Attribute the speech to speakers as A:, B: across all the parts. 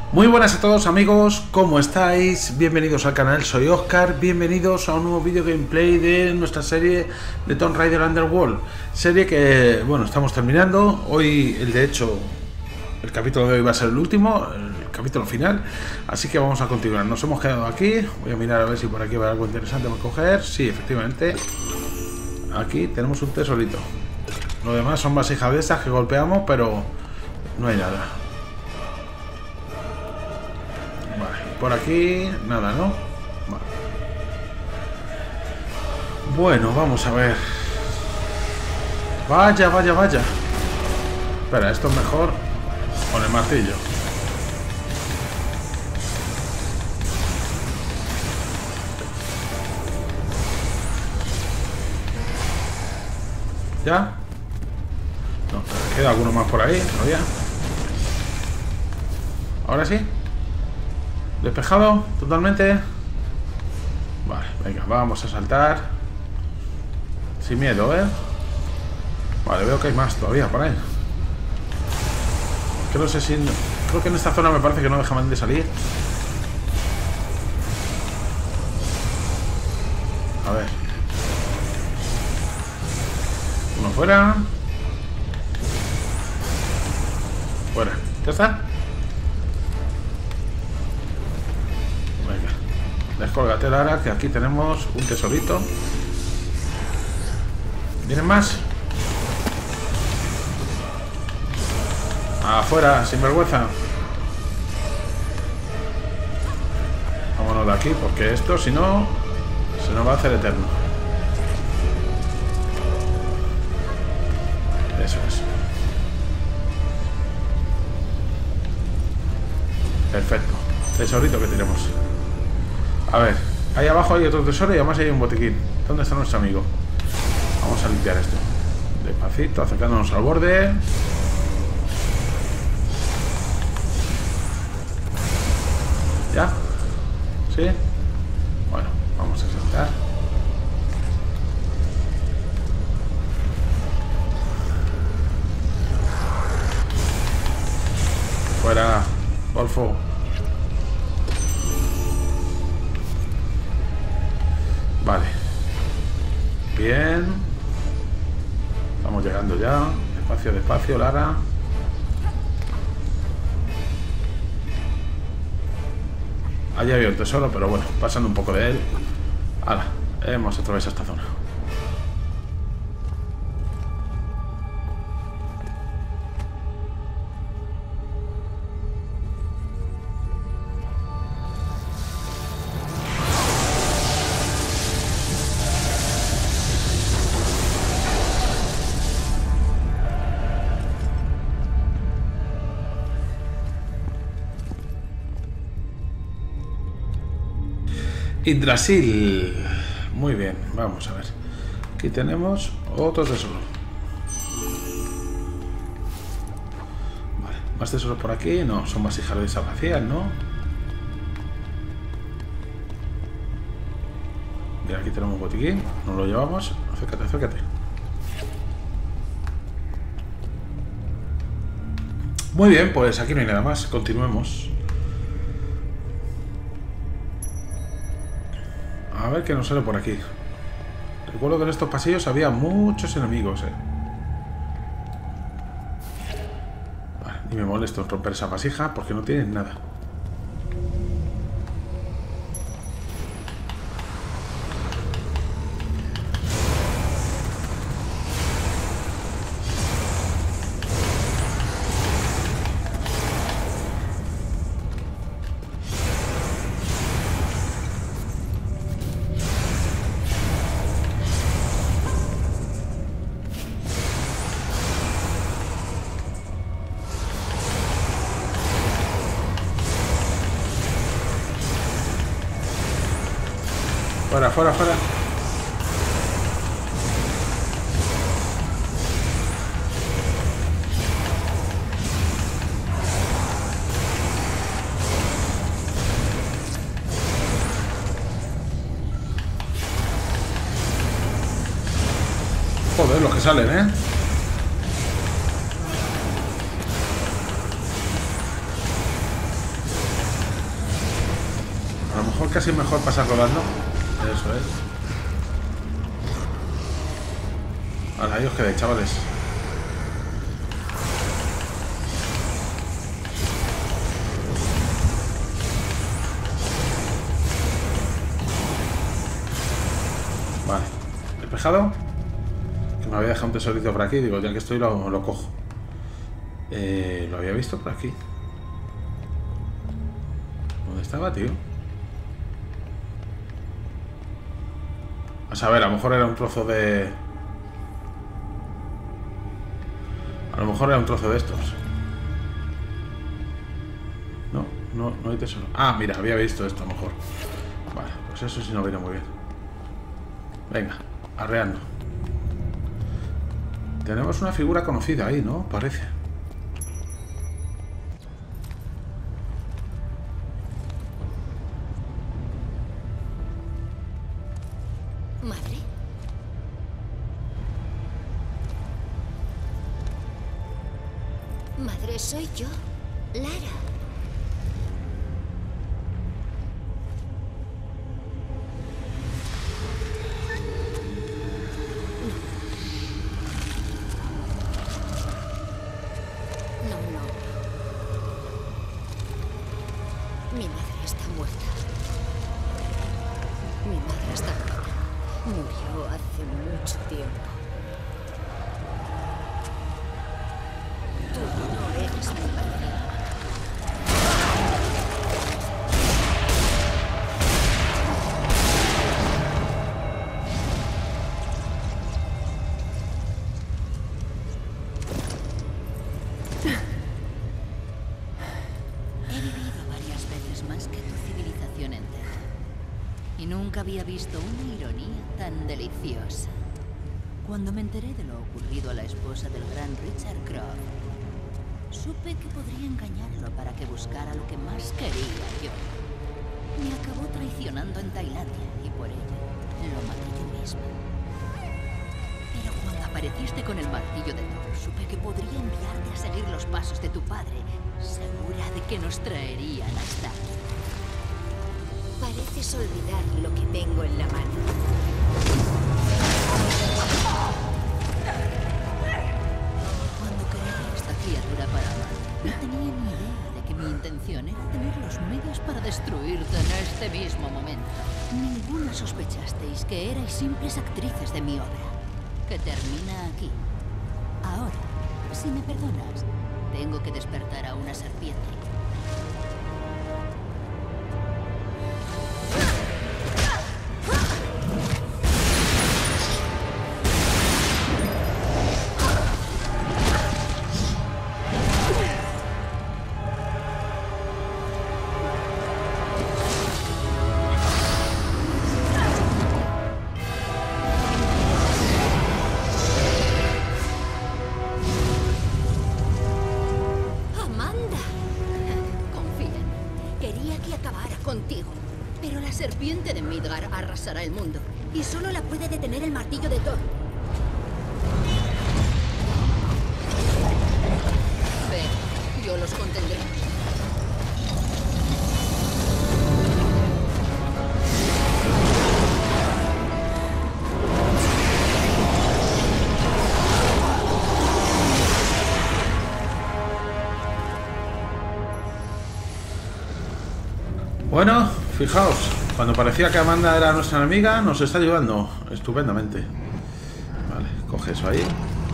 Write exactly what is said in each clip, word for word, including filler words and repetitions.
A: Muy buenas a todos amigos, ¿cómo estáis? Bienvenidos al canal, soy Oscar, bienvenidos a un nuevo vídeo gameplay de nuestra serie de Tomb Raider Underworld. Serie que, bueno, estamos terminando, hoy el de hecho, el capítulo de hoy va a ser el último, el capítulo final, así que vamos a continuar. Nos hemos quedado aquí, voy a mirar a ver si por aquí va algo interesante para coger. Sí, efectivamente, aquí tenemos un tesorito. Lo demás son vasijas de estas que golpeamos, pero no hay nada. Por aquí, nada, ¿no? Vale. Bueno, vamos a ver. Vaya, vaya, vaya. Espera, esto es mejor con el martillo. ¿Ya? No, queda alguno más por ahí todavía. ¿Ahora sí? ¿Despejado? ¿Totalmente? Vale, venga, vamos a saltar. Sin miedo, ¿eh? Vale, veo que hay más todavía por ahí. Que no sé si... Creo que en esta zona me parece que no dejan de salir. A ver. Uno fuera. Fuera. ¿Ya está? Descólgate, Lara, que aquí tenemos un tesorito. ¿Vienen más? Afuera, sin vergüenza. Vámonos de aquí, porque esto, si no, se nos va a hacer eterno. Eso es. Perfecto. Tesorito que tenemos. A ver, ahí abajo hay otro tesoro y además hay un botiquín. ¿Dónde está nuestro amigo? Vamos a limpiar esto. Despacito, acercándonos al borde. ¿Ya? ¿Sí? Bueno, vamos a saltar. Fuera, Golfo. Vale. Bien. Estamos llegando ya. Despacio, despacio, Lara. Allí había un tesoro, pero bueno, pasando un poco de él. Ahora, hemos atravesado esta zona. Yggdrasil. Muy bien, vamos a ver. Aquí tenemos otro tesoro. Vale, más tesoros por aquí. No, son vasijas de esas vacías, ¿no? Mira, aquí tenemos un botiquín. Nos lo llevamos. Acércate, acércate. Muy bien, pues aquí no hay nada más. Continuemos. A ver qué nos sale por aquí. Recuerdo que en estos pasillos había muchos enemigos, eh. Vale, ni me molesto en romper esa vasija porque no tienen nada. Fuera, fuera, fuera. Joder, los que salen, ¿eh? Igual casi es mejor pasar rodando. Eso es. Ahora, ahí os quedáis, chavales. Vale. Despejado. Que me había dejado un tesorito por aquí. Digo, ya que estoy lo, lo cojo. Eh, lo había visto por aquí. ¿Dónde estaba, tío? A saber, a lo mejor era un trozo de... A lo mejor era un trozo de estos. No, no, no hay tesoro. Ah, mira, había visto esto a lo mejor. Vale, pues eso sí no viene muy bien. Venga, arreando. Tenemos una figura conocida ahí, ¿no? Parece.
B: ¿Madre? Madre, soy yo, Lara. No, no. Mi madre está muerta. Mi madre está muerta. Murió hace mucho tiempo. Tú no eres mi madre. He vivido varias veces más que tu civilización entera. Y nunca había visto una ironía tan deliciosa. Cuando me enteré de lo ocurrido a la esposa del gran Richard Croft, supe que podría engañarlo para que buscara lo que más quería yo. Me acabó traicionando en Tailandia y por ello lo maté yo misma. Pero cuando apareciste con el martillo de Thor, supe que podría enviarte a seguir los pasos de tu padre, segura de que nos traerían hasta aquí. Pareces olvidar lo que tengo en la mano. Cuando creé esta criatura para amar, no tenía ni idea de que mi intención era tener los medios para destruirte en este mismo momento. Ninguna sospechasteis que erais simples actrices de mi obra, que termina aquí. Ahora, si me perdonas, tengo que despertar a una serpiente. Contigo. Pero la serpiente de Midgar arrasará el mundo. Y solo la puede detener el martillo de Thor. Ve, yo los contendré.
A: Bueno, fijaos, cuando parecía que Amanda era nuestra enemiga, nos está ayudando estupendamente. Vale, coge eso ahí.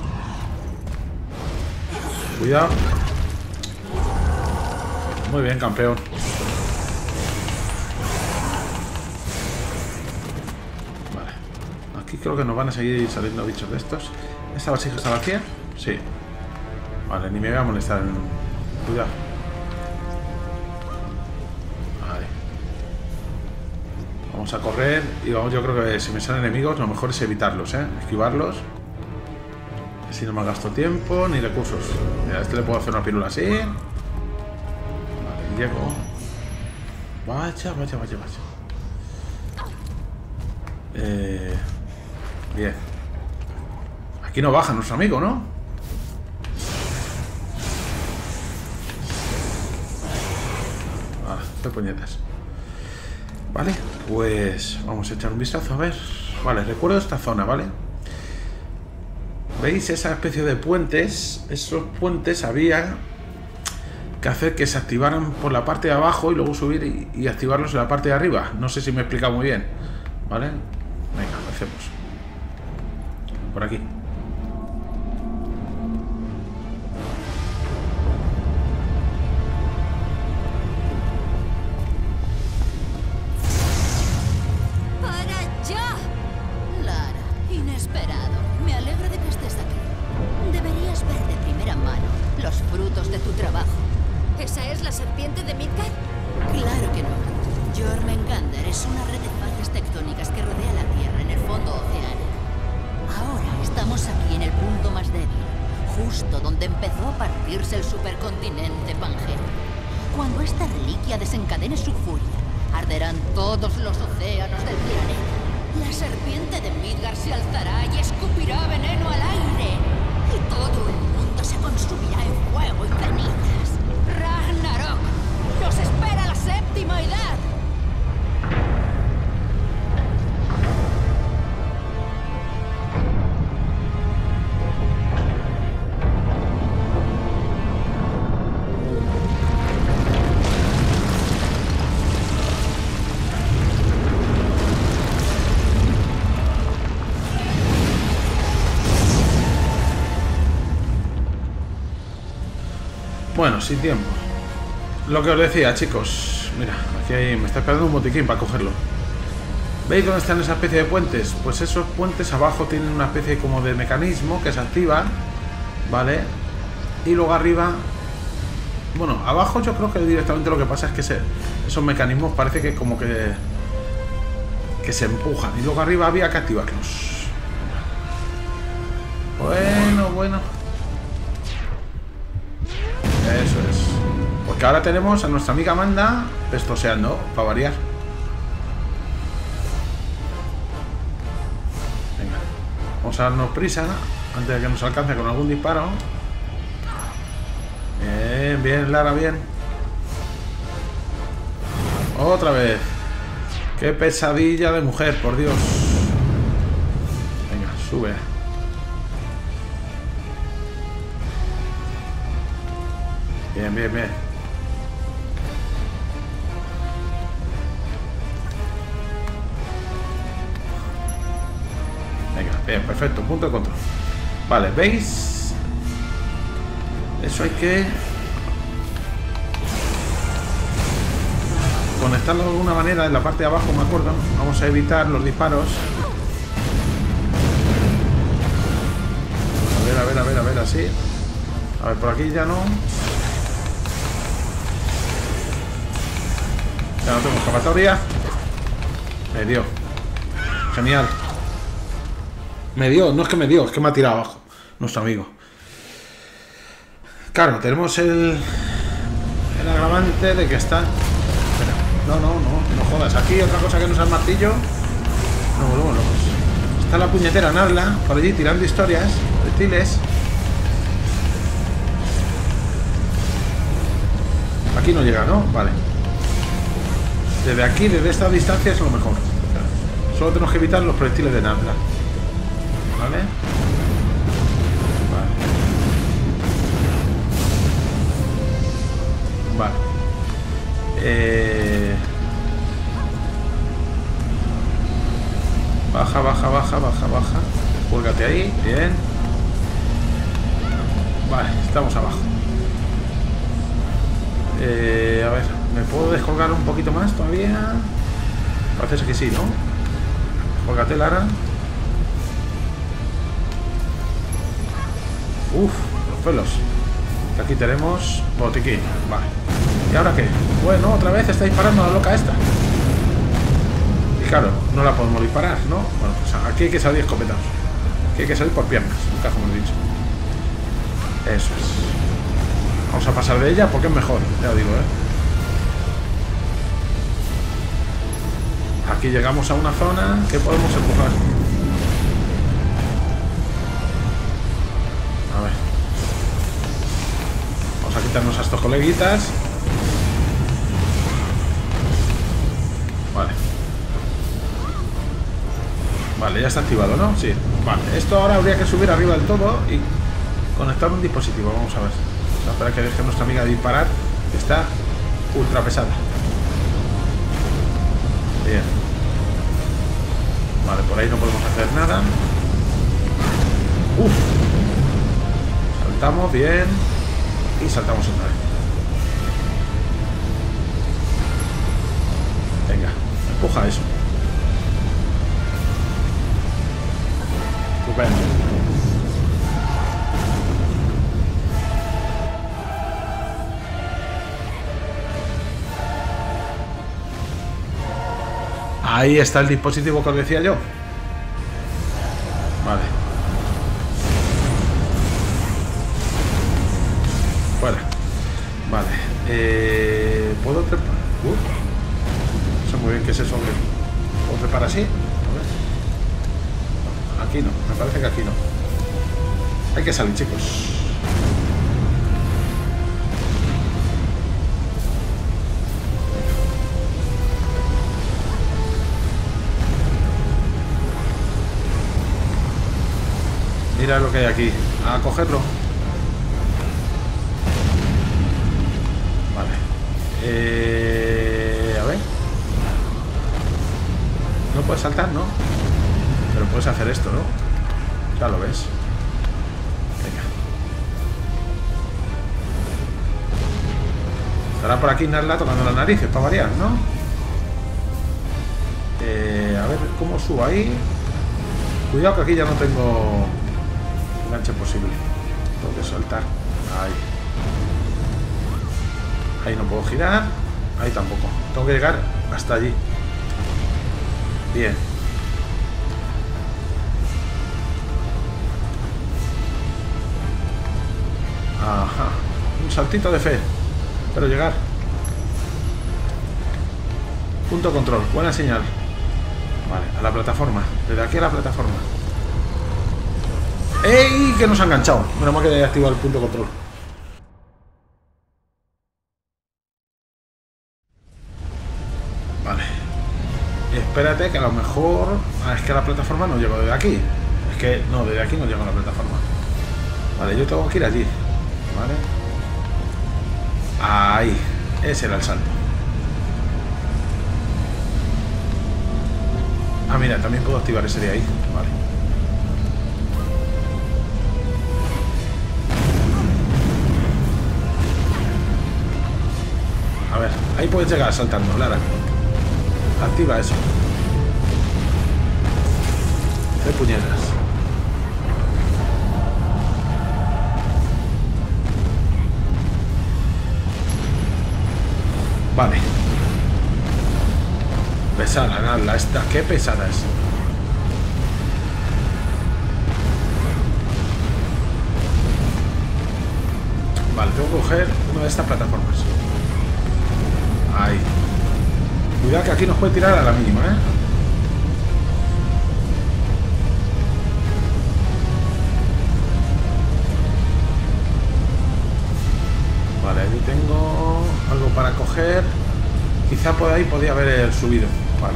A: Cuidado. Muy bien, campeón. Vale, aquí creo que nos van a seguir saliendo bichos de estos. ¿Esta vasija está vacía? Sí. Vale, ni me voy a molestar. Cuidado. Vamos a correr y vamos, yo creo que si me salen enemigos lo mejor es evitarlos, ¿eh? Esquivarlos. Así no me gasto tiempo ni recursos. Mira, a este le puedo hacer una pílula así. Vale, llego. Vaya, vaya, vaya, vaya. Eh, bien. Aquí no baja nuestro amigo, ¿no? Vale, estoy puñetas. Vale, pues vamos a echar un vistazo, a ver. Vale, recuerdo esta zona, ¿vale? ¿Veis esa especie de puentes? Esos puentes había que hacer que se activaran por la parte de abajo y luego subir y, y activarlos en la parte de arriba. No sé si me he explicado muy bien, ¿vale? Venga, lo hacemos. Por aquí.
B: Justo donde empezó a partirse el supercontinente Pangea. Cuando esta reliquia desencadene su furia, arderán todos los océanos del planeta. La serpiente de Midgard se alzará y escupirá veneno al aire. Y todo el mundo se consumirá en fuego y cenizas. ¡Ragnarok! ¡Nos espera la séptima edad!
A: Bueno, sin tiempo. Lo que os decía, chicos. Mira, aquí hay, me está esperando un botiquín para cogerlo. ¿Veis dónde están esa especie de puentes? Pues esos puentes abajo tienen una especie como de mecanismo que se activa, ¿vale? Y luego arriba... Bueno, abajo yo creo que directamente lo que pasa es que se, esos mecanismos parece que como que... que se empujan. Y luego arriba había que activarlos. Bueno, bueno... Eso es. Porque ahora tenemos a nuestra amiga Amanda pestoseando, para variar. Venga, vamos a darnos prisa antes de que nos alcance con algún disparo. Bien, bien, Lara, bien. Otra vez. Qué pesadilla de mujer, por Dios. Venga, sube. Bien, bien, bien. Venga, bien, perfecto. Punto de control. Vale, ¿veis? Eso hay que conectarlo de alguna manera en la parte de abajo, me acuerdo. Vamos a evitar los disparos. A ver, a ver, a ver, a ver, así. A ver, por aquí ya no. Ya no tengo escapatoria. Me dio. Genial. Me dio, no es que me dio, es que me ha tirado abajo nuestro amigo. Claro, tenemos el el agravante de que está... Espera, no, no, no, no jodas. Aquí otra cosa que no es el martillo. No volvemos locos. Está la puñetera Narla por allí tirando historias, reptiles. Aquí no llega, ¿no? Vale. Desde aquí, desde esta distancia es lo mejor. Solo tenemos que evitar los proyectiles de Narla. ¿Vale? Vale. Vale. Eh... Baja, baja, baja, baja, baja. Cuélgate ahí, bien. Vale, estamos abajo. Eh, a ver, ¿me puedo descolgar un poquito más todavía? Parece que sí, ¿no? Descolgate, Lara. Uf, los pelos. Aquí tenemos botiquín. Vale. ¿Y ahora qué? Bueno, otra vez está disparando a la loca esta. Y claro, no la podemos disparar, ¿no? Bueno, pues aquí hay que salir escopetados. Aquí hay que salir por piernas, nunca como he dicho. Eso es. Vamos a pasar de ella porque es mejor, ya lo digo, ¿eh? Aquí llegamos a una zona que podemos empujar. A ver. Vamos a quitarnos a estos coleguitas. Vale. Vale, ya está activado, ¿no? Sí. Vale, esto ahora habría que subir arriba del todo y conectar un dispositivo. Vamos a ver. Vamos a esperar que deje a nuestra amiga disparar, que está ultra pesada. Bien. Vale, por ahí no podemos hacer nada. Uf. Saltamos, bien. Y saltamos otra vez. Venga, empuja eso. Estupendo. Ahí está el dispositivo que os decía yo. Vale. Fuera. Vale. Eh, ¿Puedo trepar? Uh. No sé muy bien qué es eso. ¿Puedo trepar así? A ver. No, aquí no. Me parece que aquí no. Hay que salir, chicos. Mira lo que hay aquí. A cogerlo. Vale. Eh, a ver. No puedes saltar, ¿no? Pero puedes hacer esto, ¿no? Ya lo ves. Venga. Estará por aquí Narla tocando las narices para variar, ¿no? Eh, a ver cómo subo ahí. Cuidado que aquí ya no tengo enganche posible. Tengo que saltar. Ahí. Ahí no puedo girar. Ahí tampoco. Tengo que llegar hasta allí. Bien. Ajá. Un saltito de fe. Pero llegar. Punto control. Buena señal. Vale, a la plataforma. Desde aquí a la plataforma. ¡Ey! Que nos ha enganchado. Menos mal que he activado el punto control. Vale. Espérate que a lo mejor... Ah, es que a la plataforma no llego desde aquí. Es que no, desde aquí no llego a la plataforma. Vale, yo tengo que ir allí. Vale. Ahí. Ese era el salto. Ah, mira, también puedo activar ese de ahí. Vale. A ver, ahí puedes llegar saltando, Lara. Activa eso. De puñetas. Vale. Pesada, nada, esta. Qué pesada es. Vale, tengo que coger una de estas plataformas. Ahí. Cuidado que aquí nos puede tirar a la mínima, ¿eh? Vale, ahí tengo algo para coger. Quizá por ahí podía haber subido. Vale.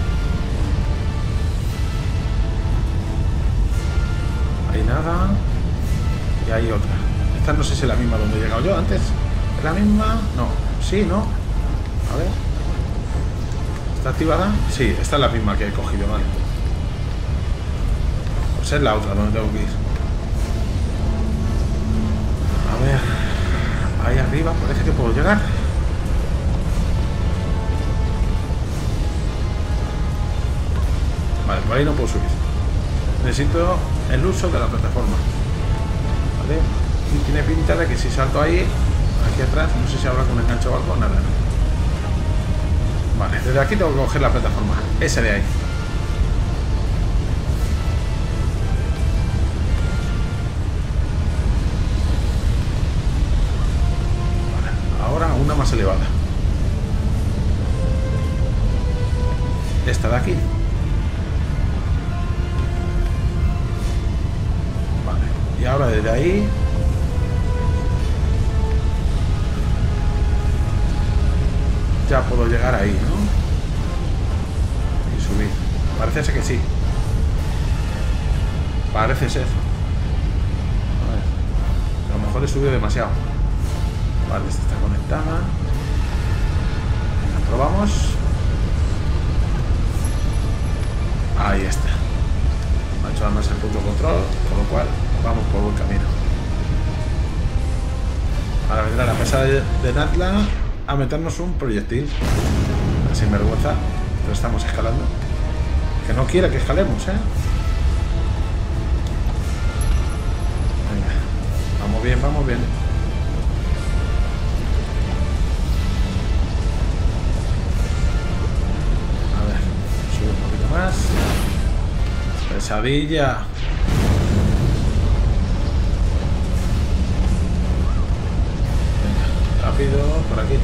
A: Hay nada. Y hay otra. Esta no sé si es la misma donde he llegado yo antes. ¿Es la misma? No. Sí, ¿no? A ver. ¿Está activada? Sí, esta es la misma que he cogido, vale. Pues es la otra donde tengo que ir. A ver. Ahí arriba parece que puedo llegar. Vale, por ahí no puedo subir. Necesito el uso de la plataforma. Vale. Y tiene pinta de que si salto ahí, aquí atrás, no sé si habrá con enganche o algo, nada. Vale, desde aquí tengo que coger la plataforma. Ese de ahí. Vale, ahora una más elevada. Esta de aquí. Vale, y ahora desde ahí ya puedo llegar ahí, ¿no? Y subir. Parece que sí. Parece ser. A ver. A lo mejor he subido demasiado. Vale, esta está conectada. Venga, probamos. Ahí está. Me ha hecho además el punto de control, con lo cual vamos por buen camino. Ahora vendrá la mesa de, de Natla a meternos un proyectil. Sin vergüenza, pero estamos escalando. Que no quiere que escalemos, ¿eh? Venga, vamos bien, vamos bien. A ver, sube un poquito más. Pesadilla. Venga, rápido, por aquí.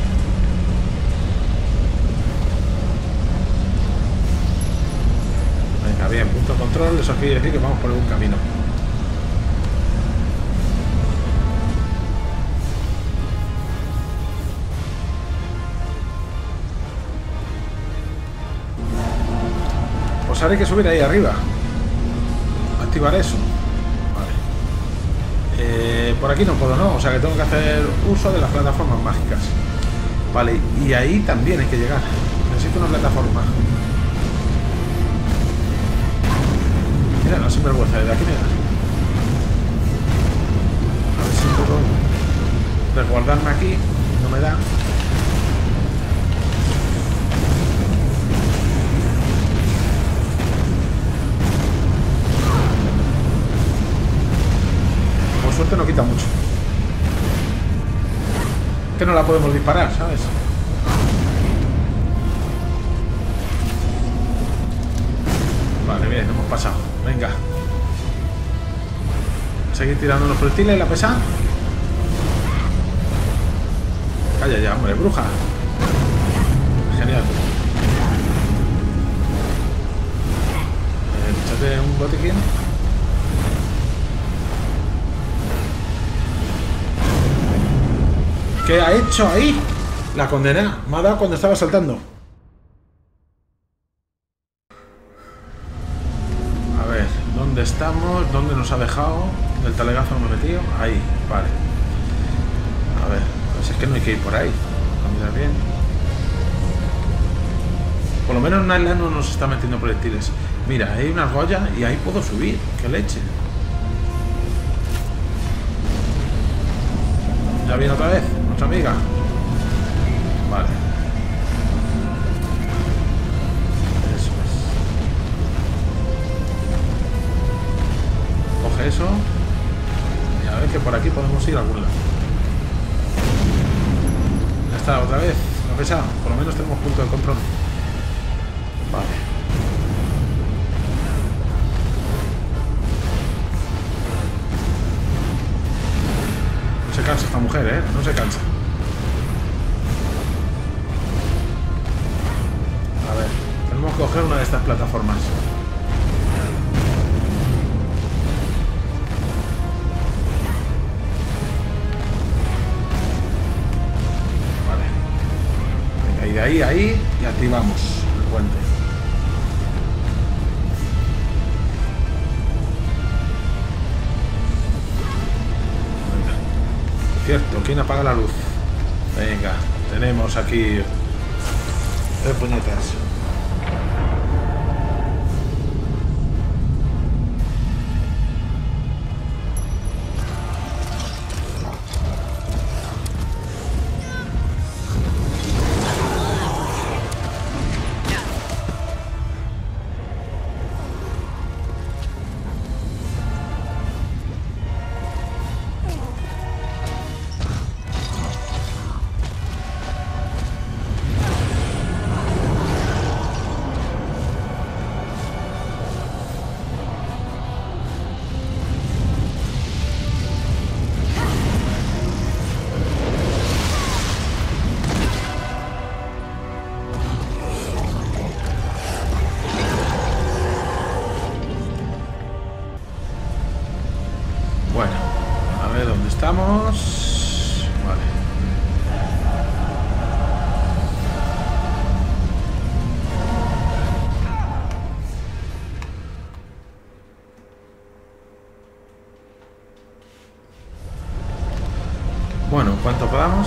A: Venga, bien, punto de control, eso quiere decir que vamos por algún camino. Pues ahora hay que subir ahí arriba. Activar eso. Vale. Eh, por aquí no puedo, ¿no? O sea que tengo que hacer uso de las plataformas mágicas. Vale, y ahí también hay que llegar. Necesito una plataforma. Mira, la sinvergüenza, de aquí me da. A ver si puedo resguardarme aquí. No me da. Por suerte no quita mucho. Que no la podemos disparar, ¿sabes? Vale, bien, hemos pasado. Venga. Seguir tirando los proyectiles, la pesa. Calla ya, hombre, bruja. Genial. Eh, échate un botiquín. ¿Qué ha hecho ahí? La condena. Me ha dado cuando estaba saltando. ¿Dónde estamos? ¿Dónde nos ha dejado? ¿Del talegazo me he metido? Ahí, vale. A ver, pues es que no hay que ir por ahí. A mirar bien. Por lo menos Natla no nos está metiendo proyectiles. Mira, hay una argolla y ahí puedo subir. ¡Qué leche! ¿Ya viene otra vez? ¿Nuestra amiga? Vale. Eso y a ver que por aquí podemos ir a algún lado. Ya está, otra vez lo pesa, por lo menos tenemos punto de control. Vale. No se cansa esta mujer, eh, no se cansa. A ver, tenemos que coger una de estas plataformas. De ahí a ahí y activamos el puente. Venga. Cierto, ¿quién apaga la luz? Venga, tenemos aquí tres puñetas. Estamos... Vale. Bueno, cuanto podamos.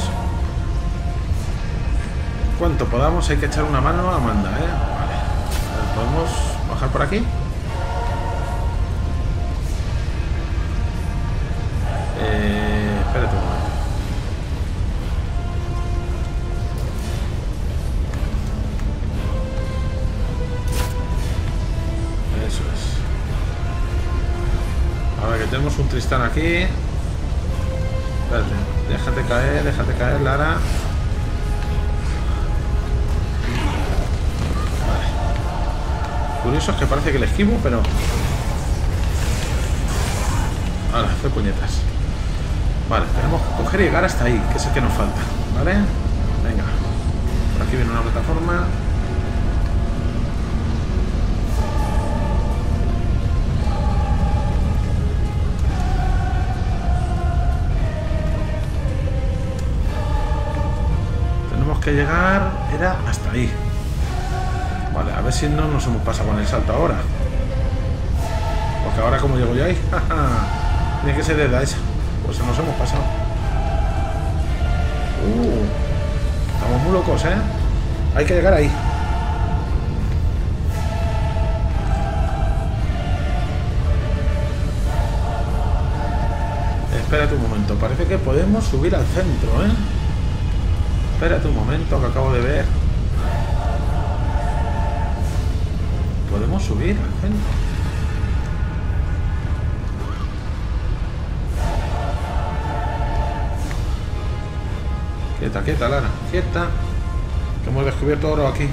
A: Cuanto podamos hay que echar una mano a Amanda, ¿eh? Vale. A ver, ¿podemos bajar por aquí? Eh, espérate un momento. Eso es. Ahora que tenemos un Tristán aquí. Espérate, déjate caer, déjate caer, Lara. Vale. Curioso es que parece que le esquivo, pero... Ahora, fue puñetas. Vale, tenemos que coger y llegar hasta ahí, que es el que nos falta, ¿vale? Venga. Por aquí viene una plataforma. Tenemos que llegar... Era hasta ahí. Vale, a ver si no nos hemos pasado con el salto ahora. Porque ahora como llego yo ahí... Tiene que ser desde esa. Pues nos hemos pasado. Uh, estamos muy locos, ¿eh? Hay que llegar ahí. Espérate un momento. Parece que podemos subir al centro, ¿eh? Espérate un momento, que acabo de ver. Podemos subir al centro. Quieta, quieta, Lara, quieta. Que hemos descubierto oro aquí.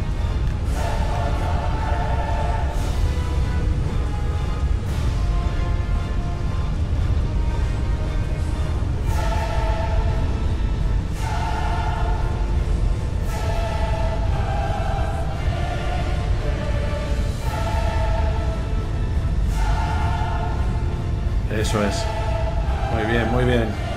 A: Eso es. Muy bien, muy bien.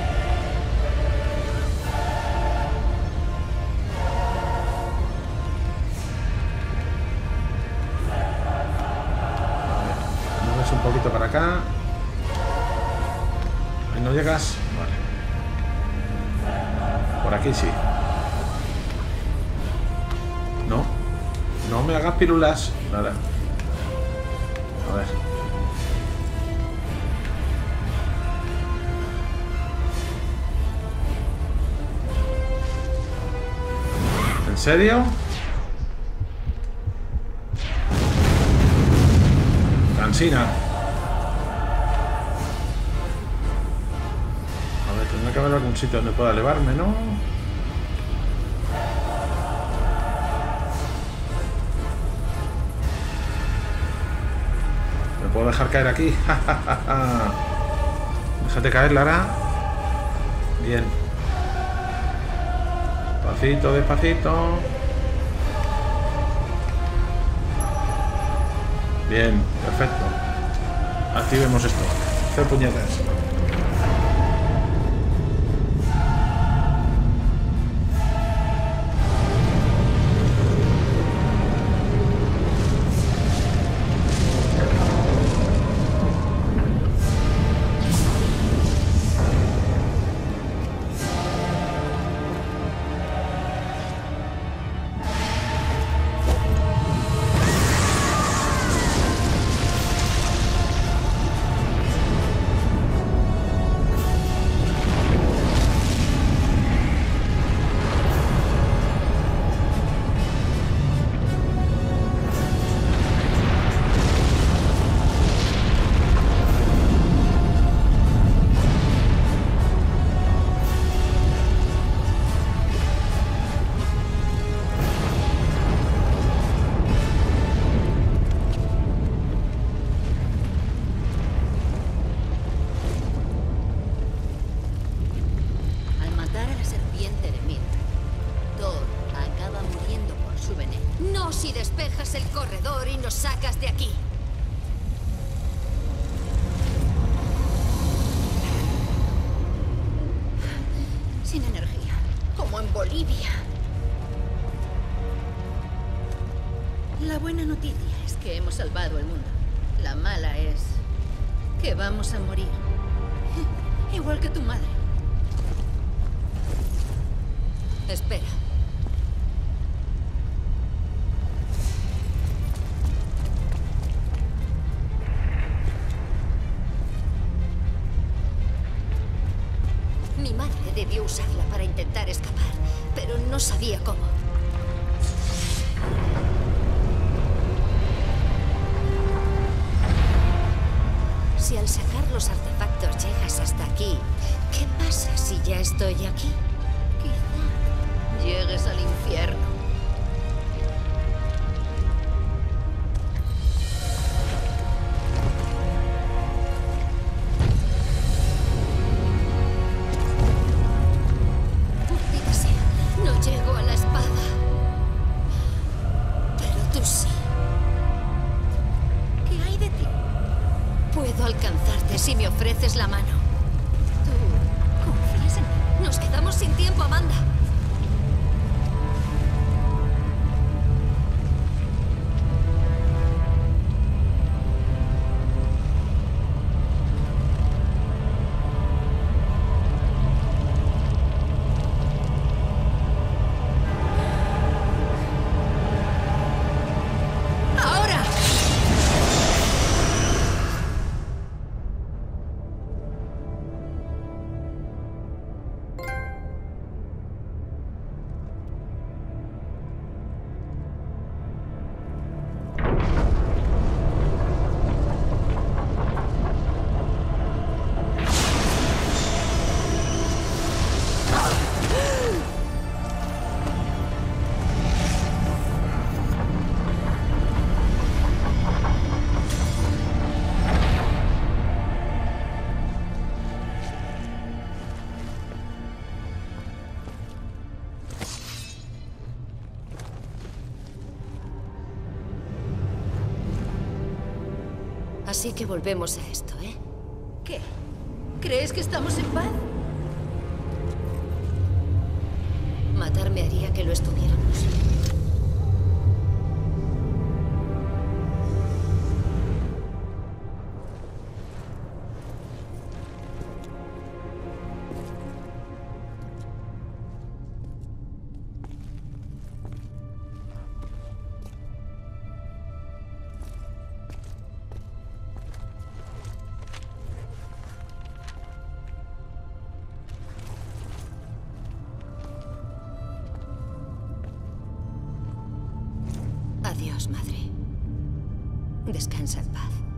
A: Un poquito para acá. Ahí no llegas. Vale. Por aquí sí. No. No me hagas pirulas. Nada. A ver. ¿En serio? Cansina. A ver, tendrá que haber algún sitio donde pueda elevarme, ¿no? ¿Me puedo dejar caer aquí? Déjate caer, Lara. Bien. Despacito, despacito. Bien, perfecto. Activemos esto. Hacer puñetas.
C: Si despejas el corredor y nos sacas de aquí. Sin energía, como en Bolivia. La buena noticia es que hemos salvado el mundo. La mala es que vamos a morir. Igual que tu madre. Espera. Mi madre debió usarla para intentar escapar, pero no sabía cómo. Si al sacar los artefactos llegas hasta aquí, ¿qué pasa si ya estoy aquí? Quizá llegues al infierno. Maldita sea, no llego a la espada. Pero tú sí. ¿Qué hay de ti? Puedo alcanzarte si me ofreces la mano. ¿Tú confías en mí? Nos quedamos sin tiempo, Amanda. Así que volvemos a esto, ¿eh? ¿Qué? ¿Crees que estamos en paz? Matarme haría que lo estuviéramos. Adiós, madre. Descansa en paz.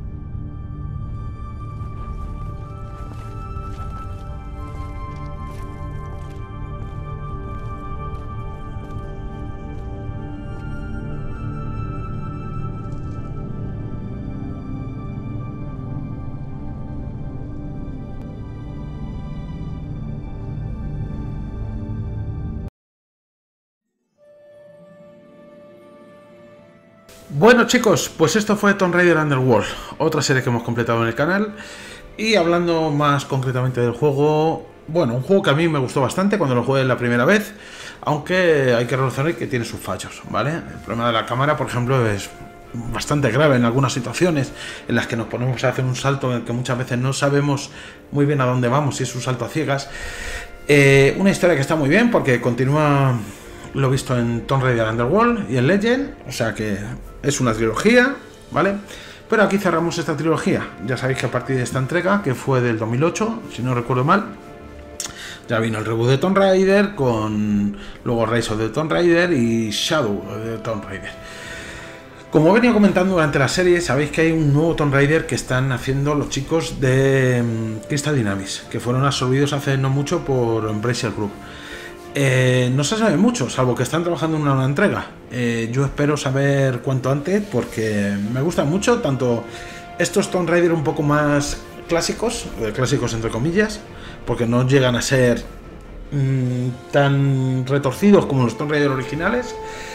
A: Bueno chicos, pues esto fue Tomb Raider Underworld, otra serie que hemos completado en el canal. Y hablando más concretamente del juego, bueno, un juego que a mí me gustó bastante cuando lo jugué la primera vez, aunque hay que reconocer que tiene sus fallos, ¿vale? El problema de la cámara, por ejemplo, es bastante grave en algunas situaciones en las que nos ponemos a hacer un salto en el que muchas veces no sabemos muy bien a dónde vamos, si es un salto a ciegas. Eh, una historia que está muy bien porque continúa lo visto en Tomb Raider Underworld y en Legend, o sea que es una trilogía, ¿vale? Pero aquí cerramos esta trilogía. Ya sabéis que a partir de esta entrega, que fue del dos mil ocho, si no recuerdo mal, ya vino el reboot de Tomb Raider, con luego Rise of the Tomb Raider y Shadow de Tomb Raider. Como he venido comentando durante la serie, sabéis que hay un nuevo Tomb Raider que están haciendo los chicos de Crystal Dynamics, que fueron absorbidos hace no mucho por Embracer Group. Eh, no se sabe mucho, salvo que están trabajando en una nueva entrega. Eh, yo espero saber cuanto antes porque me gustan mucho, tanto estos Tomb Raider un poco más clásicos, eh, clásicos entre comillas, porque no llegan a ser mmm, tan retorcidos como los Tomb Raider originales,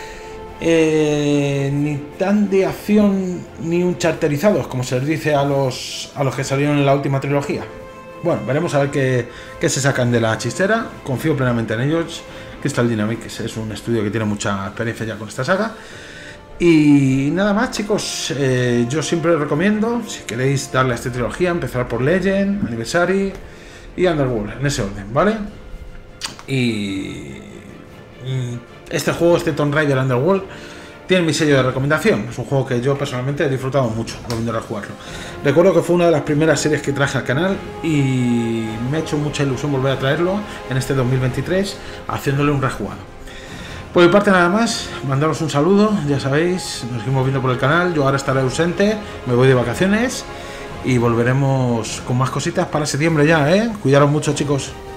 A: eh, ni tan de acción ni un charterizados como se les dice a los, a los que salieron en la última trilogía. Bueno, veremos a ver qué, qué se sacan de la chistera. Confío plenamente en ellos. Crystal Dynamics es un estudio que tiene mucha experiencia ya con esta saga. Y nada más, chicos. Eh, yo siempre os recomiendo, si queréis darle a esta trilogía, empezar por Legend, Anniversary y Underworld, en ese orden, ¿vale? Y este juego, este Tomb Raider Underworld, tiene mi sello de recomendación. Es un juego que yo personalmente he disfrutado mucho volviendo a jugarlo. Recuerdo que fue una de las primeras series que traje al canal y me ha hecho mucha ilusión volver a traerlo en este dos mil veintitrés, haciéndole un rejugado. Por mi parte nada más, mandaros un saludo, ya sabéis, nos seguimos viendo por el canal. Yo ahora estaré ausente, me voy de vacaciones y volveremos con más cositas para septiembre ya, ¿eh? Cuidaros mucho, chicos.